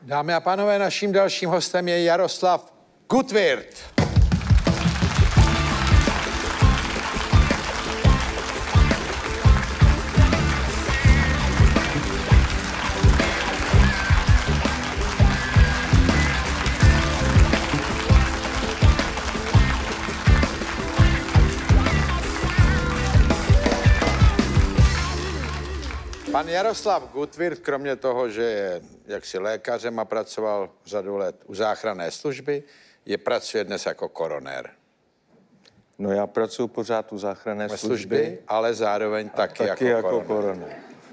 Dámy a pánové, naším dalším hostem je Jaroslav Gutwirth. Pan Jaroslav Gutwirth, kromě toho, že je jaksi lékařem a pracoval řadu let u záchranné služby, pracuje dnes jako koronér. No já pracuji pořád u záchranné služby, ale zároveň taky jako koronér.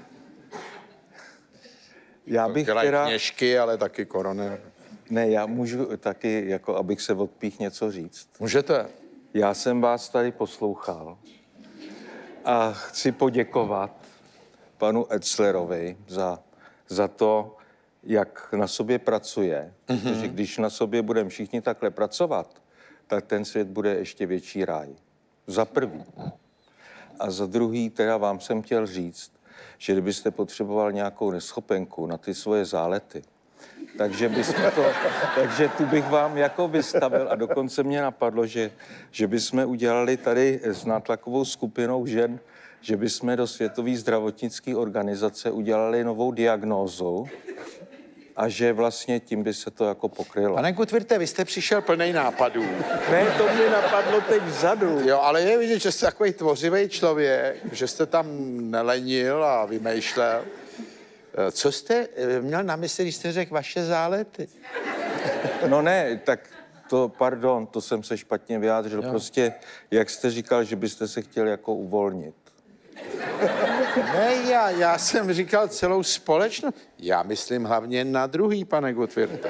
Já bych dělají kněžky, ale taky koronér. Ne, já můžu taky, jako abych se odpích něco říct. Můžete. Já jsem vás tady poslouchal a chci poděkovat panu Etzlerovi za to, jak na sobě pracuje. Protože když na sobě budeme všichni takhle pracovat, tak ten svět bude ještě větší ráj. Za prvý. A za druhý, teda vám jsem chtěl říct, že kdybyste potřeboval nějakou neschopenku na ty svoje zálety, takže tu bych vám jako vystavil a dokonce mě napadlo, že bychom udělali tady s nátlakovou skupinou žen, že bychom do Světové zdravotnické organizace udělali novou diagnózu a že vlastně tím by se to jako pokrylo. Pane Gutwirthe, vy jste přišel plnej nápadů. Ne, to mě napadlo teď vzadu. Jo, ale je vidět, že jste takový tvořivý člověk, že jste tam nelenil a vymýšlel. Co jste měl na mysli, když jste řekl vaše zálety? No ne, tak to jsem se špatně vyjádřil. Jo. Prostě, jak jste říkal, že byste se chtěl jako uvolnit. Ne, já jsem říkal celou společnost. Já myslím hlavně na druhý, pane Gutwirthe.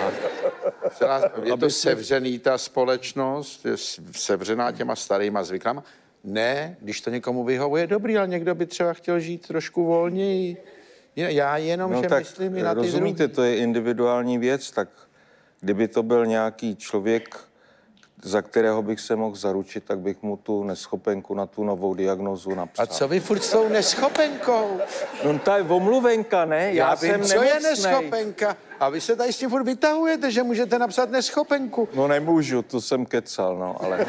Je to sevřený, ta společnost, je sevřená těma starýma zvyklama. Ne, když to někomu vyhovuje, dobrý, ale někdo by třeba chtěl žít trošku volněji. Já jenom, že myslím i na ty rozumíte, druhý. To je individuální věc, tak kdyby to byl nějaký člověk, za kterého bych se mohl zaručit, tak bych mu tu neschopenku na tu novou diagnózu napsal. A co vy furt s tou neschopenkou? No to je omluvenka, ne? Já vím, co je neschopenka. A vy se tady s tím furt vytahujete, že můžete napsat neschopenku. No nemůžu, tu jsem kecal, no, ale...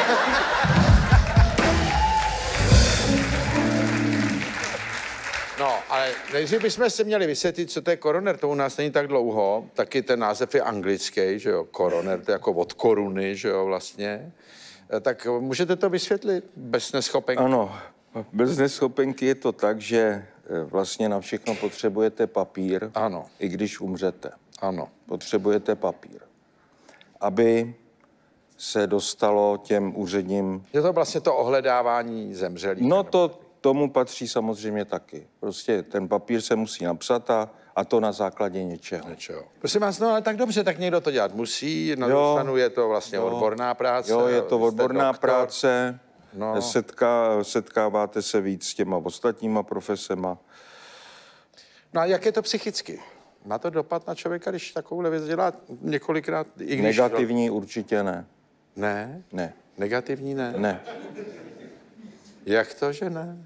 No, ale nejdřív bychom si měli vysvětlit, co to je koroner, to u nás není tak dlouho, taky ten název je anglický, že jo, koroner, to je jako od koruny, že jo, vlastně. Tak můžete to vysvětlit bez neschopenky? Ano, bez neschopenky je to tak, že vlastně na všechno potřebujete papír, ano. I když umřete. Ano. Potřebujete papír, aby se dostalo těm úředním... Je to vlastně to ohledávání zemřelých? No tomu patří samozřejmě taky. Prostě ten papír se musí napsat a to na základě něčeho. Prosím vás, no ale tak dobře, tak někdo to dělat musí, na druhou stranu je to vlastně odborná práce. Jo, je to odborná práce, no. Setkáváte se víc s těma ostatníma profesema. No a jak je to psychicky? Má to dopad na člověka, když takovouhle věc dělá několikrát? I když negativní určitě ne. Ne? Ne. Negativní ne? Ne. Jak to, že ne?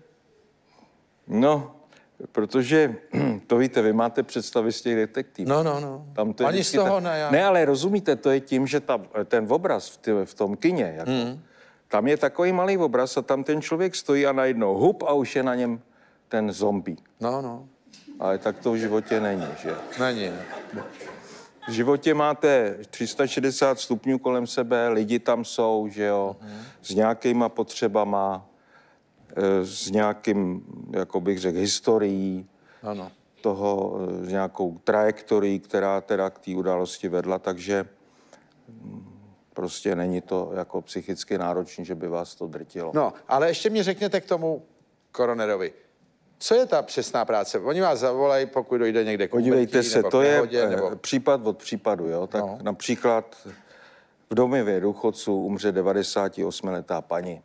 No, protože, to víte, vy máte představy z těch detektivů. No. Tam to je ani z toho ne. Ne, ale rozumíte, to je tím, že ten obraz v tom kině, jako, tam je takový malý obraz a tam ten člověk stojí a najednou hup a už je na něm ten zombie. No. Ale tak to v životě není, že? Není. V životě máte 360 stupňů kolem sebe, lidi tam jsou, že jo, s nějakýma potřebama, s nějakým, jako bych řekl, historií toho, s nějakou trajektorií, která teda k té události vedla, takže prostě není to jako psychicky náročný, že by vás to drtilo. No, ale ještě mi řekněte k tomu koronerovi. Co je ta přesná práce? Oni vás zavolají, pokud dojde někde k úmrtí, podívejte se, nebo to je nebo... případ od případu, jo? Tak například v domově důchodců umře 98letá paní,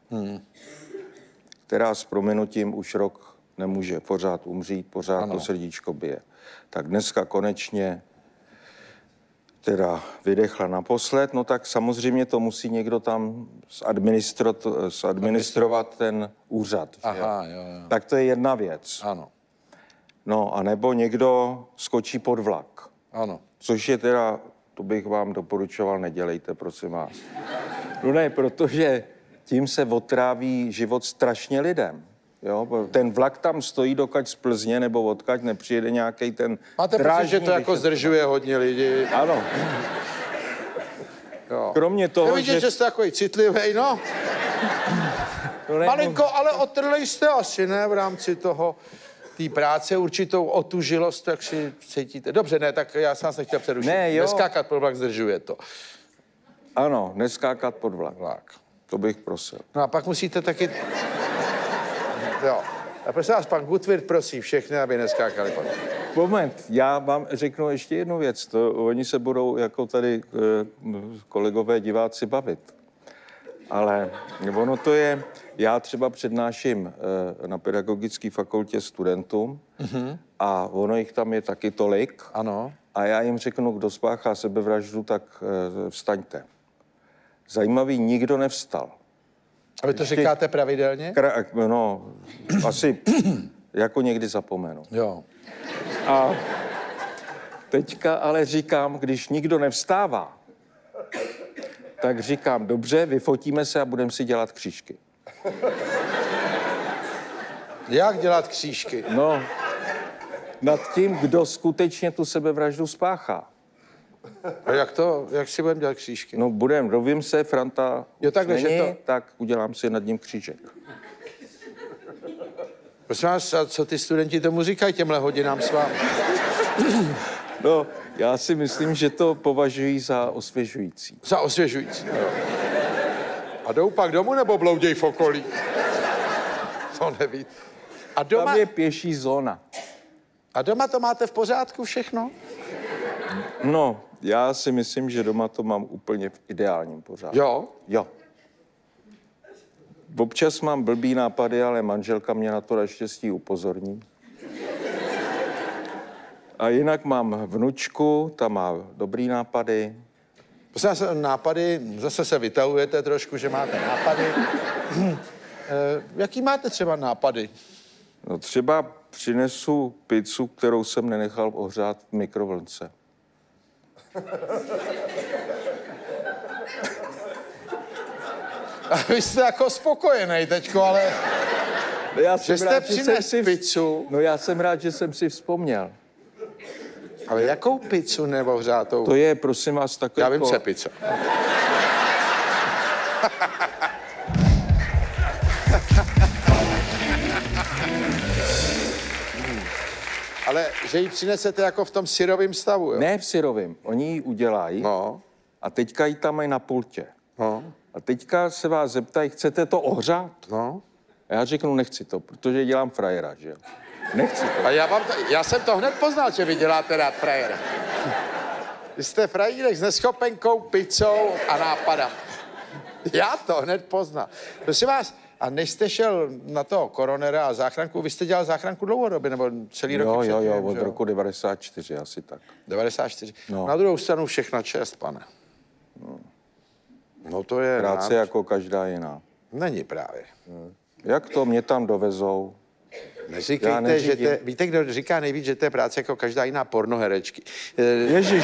která s prominutím už rok nemůže pořád umřít, pořád to srdíčko bije. Tak dneska konečně teda vydechla naposled, no tak samozřejmě to musí někdo tam zadministrovat ten úřad. Aha, jo. Tak to je jedna věc. Ano. No, anebo někdo skočí pod vlak. Ano. Což je teda, to bych vám doporučoval, nedělejte, prosím vás. No ne, protože tím se otráví život strašně lidem. Jo? Ten vlak tam stojí, dokud z Plzně nebo odkud nepřijede nějaký ten Máte pocit, že to jako zdržuje hodně lidí? Ano. Jo. Kromě toho, Nevidíte, že jste takový citlivý, no? No ne, Malinko, ale otrlej jste asi, ne? V rámci toho, té práce určitou otužilost, tak si cítíte. Dobře, ne, tak já jsem vás nechtěl přerušit. Ne, jo. Neskákat pod vlak zdržuje to. Ano, neskákat pod vlak. Vlak. To bych prosil. No a pak musíte taky... Jo. A prosím vás, pan Gutwirth prosí všechny, aby neskákali pod vlak. Moment, já vám řeknu ještě jednu věc. Oni se budou jako tady kolegové diváci bavit. Ale ono to je, já třeba přednáším na pedagogické fakultě studentům a ono jich tam je taky tolik. Ano. A já jim řeknu, kdo spáchá sebevraždu, tak vstaňte. Zajímavý, nikdo nevstal. A vy to říkáte pravidelně? No, asi jako někdy zapomenu. Jo. A teďka ale říkám, když nikdo nevstává, tak říkám, dobře, vyfotíme se a budeme si dělat křížky. Jak dělat křížky? No, nad tím, kdo skutečně tu sebevraždu spáchá. A jak si budeme dělat křížky? No, dovím se, Franta Jo, takhle, není, že to- tak udělám si nad ním křížek. Prosím vás, a co ty studenti tomu říkají těmhle hodinám s vámi? No, já si myslím, že to považují za osvěžující. Za osvěžující. Jo. A jdou pak domů nebo blouděj v okolí? To neví. Tam je pěší zóna. A doma to máte v pořádku všechno? No, já si myslím, že doma to mám úplně v ideálním pořádku. Jo. Jo. Občas mám blbý nápady, ale manželka mě na to naštěstí upozorní. A jinak mám vnučku, ta má dobrý nápady. Prosím vás, nápady, zase se vytahujete trošku, že máte nápady. Jaký máte třeba nápady? No třeba přinesu pizzu, kterou jsem nenechal ohřát v mikrovlnce. A vy jste jako spokojený teďko, ale Já že jste přinesl pizzu. No já jsem rád, že jsem si vzpomněl. Ale jakou pizzu nebo hřátou? To je, prosím vás, takový... Já vím, co je pizza. Ale že ji přinesete jako v tom syrovém stavu, jo? Ne v syrovém. Oni ji udělají No, a teďka ji tam mají na pultě. no, A teďka se vás zeptají, chcete to ohřát? no. A já řeknu, nechci to, protože dělám frajera, že jo? Nechci to. A já jsem to hned poznal, že vy děláte rád frajera. Vy jste frajírek s neschopenkou, pizzou a nápadem. Já to hned poznal. Prosím vás, a než jste šel na toho koronera a záchranku, vy jste dělal záchranku dlouhodobě, nebo celý rok? Jo, předtím, od že roku 94 asi tak. 94. No. Na druhou stranu všechna čest, pane. No to je... Práce jako každá jiná. Není právě. Jak to mě tam dovezou? Já Neříkejte, neřídím. že víte, kdo říká nejvíc, že to je práce jako každá jiná pornoherečky. Ježíš.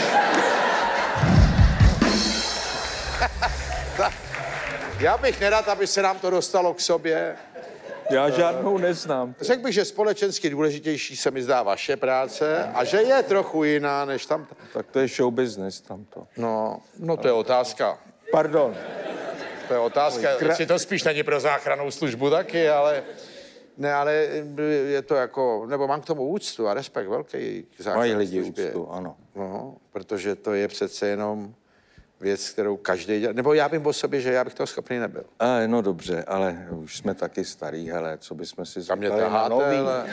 Já bych nerad, aby se nám to dostalo k sobě. Já žádnou neznám. Řekl bych, že společensky důležitější se mi zdá vaše práce a že je trochu jiná než tam. Tak to je show business tamto. No to je otázka. Pardon. To je otázka, jestli to spíš není pro záchrannou službu taky, ale... Ne, ale je to jako, nebo mám k tomu úctu a respekt velký k záchranné Mají lidi službě. úctu, ano. No, protože to je přece jenom věc, kterou každý dělá. Nebo já vím o sobě, že já bych toho schopný nebyl. No dobře, ale už jsme taky starý, hele, co bychom si Tam mě zvykali na taháte, nový. ale...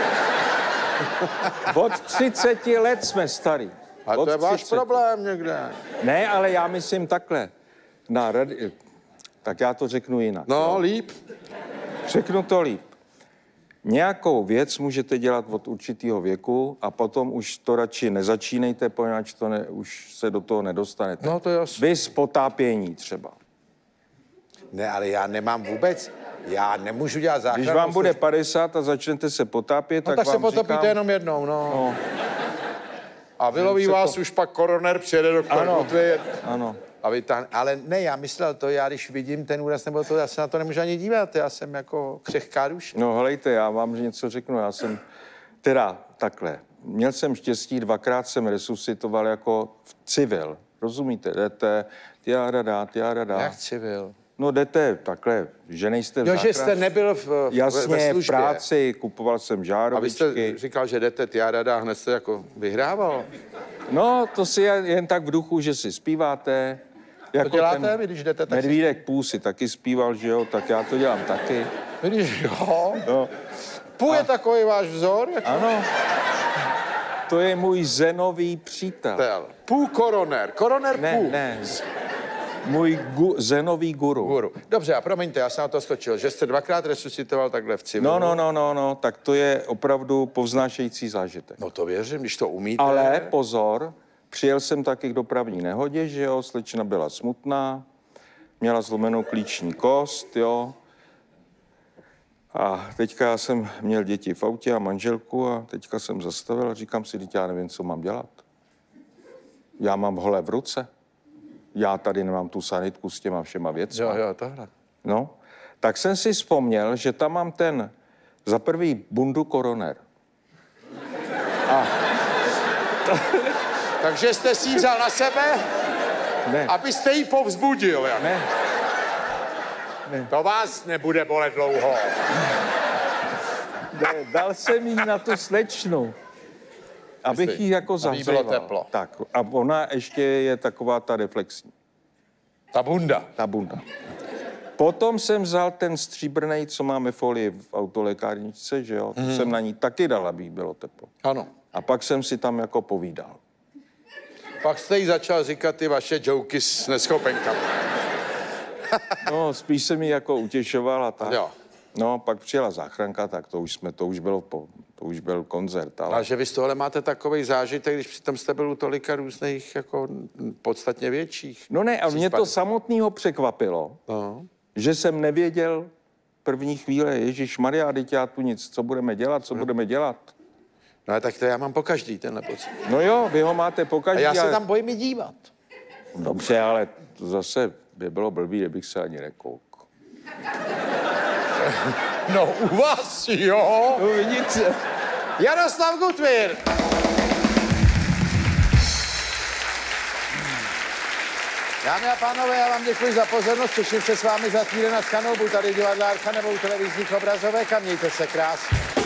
Od 30 let jsme starý. A Od to je váš 30. problém někde. Ne, ale já myslím takhle. Tak já to řeknu jinak. No, líp. Řeknu to líp. Nějakou věc můžete dělat od určitého věku a potom už to radši nezačínejte, poněvadž už se do toho nedostanete. No, to je jasný. Vy z potápění třeba. Ne, ale já nemám vůbec, já nemůžu dělat záchrannou Když vám bude službu. 50 a začnete se potápět, No, tak se vám potopíte říkám, jenom jednou, no. A vyloví vás už pak koroner, přijede doktor Gutwirth. Ano. A vytáhne. Ale ne, já myslel to, já když vidím ten úraz, nebo to, já se na to nemůžu ani dívat, já jsem jako křehká duše. No helejte, já vám něco řeknu, já jsem, teda takhle, měl jsem štěstí, 2krát jsem resuscitoval jako v civil, rozumíte, jdete, tiarada. Jak civil? No jdete takhle, že nejste v Jo, záchraně. že jste nebyl Jasně, ve v službě. práci, kupoval jsem A vy žárovičky. jste říkal, že jdete tiarada a hned jste jako vyhrával. No, to si jen tak v duchu, že si zpíváte. Jako děláte vy, když jdete, tak si- Medvídek Půl si taky zpíval, že jo, tak já to dělám taky. Vidíš, jo. No. Půl je takový váš vzor? Jako... Ano, to je můj zenový přítel. Půl koroner. Koroner Ne, půl. ne, můj zenový guru. Guru. Dobře, a promiňte, já jsem na to skočil, že jste 2krát resuscitoval takhle v civilu. No, tak to je opravdu povznášející zážitek. No to věřím, když to umíte. Ale pozor, přijel jsem taky k dopravní nehodě, že jo, slečna byla smutná, měla zlomenou klíční kost, jo. A teďka já jsem měl děti v autě a manželku a teďka jsem zastavil a říkám si, teď já nevím, co mám dělat. Já mám holé v ruce. Já tady nemám tu sanitku s těma všema věcma. Jo, tohle. No, tak jsem si vzpomněl, že tam mám ten za prvý bundu koroner. Takže jste si ji vzal na sebe, Ne, abyste ji povzbudil. Jak? ne, To vás nebude bolet dlouho. ne, dal jsem jí na tu slečnu, abych jí jako aby jí bylo zahříval. teplo. Tak, a ona ještě je taková ta reflexní, Ta bunda. ta bunda. Potom jsem vzal ten stříbrnej, co máme folii v autolékárničce, že jo, to jsem na ní taky dal, aby jí bylo teplo. Ano. A pak jsem si tam jako povídal. Pak jste jí začal říkat ty vaše joky s neschopenkami. No, spíš jsem jí jako utěšoval a tak. Jo. No, pak přijela záchranka, tak to už byl koncert, ale... A že vy z tohle máte takový zážitek, když přitom jste byl u tolika různých, jako podstatně větších. No ne, a mě to případů. samotného překvapilo, No. že jsem nevěděl první chvíle, Ježíš Maria, teď já tu nic, co budeme dělat? No ale tak to já mám po každý tenhle pocit. No jo, vy ho máte A pokaždý, já se ale... tam bojím i dívat. Dobře, ale to zase by bylo blbý, kdybych se ani nekouk. No u vás, jo. No vidíte. Jaroslav Gutwirth. Dámy a pánové, já vám děkuji za pozornost. Těším se s vámi za týden na Schanou, buď tady v divadle Archa nebo u televizních obrazovek a mějte se krásně.